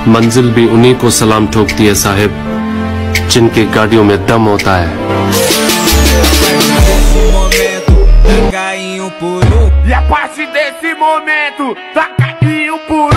मंजिल भी उन्हीं को सलाम ठोकती है साहिब, जिनकी गाड़ियों में दम होता है। E a partir desse momento, taca em um por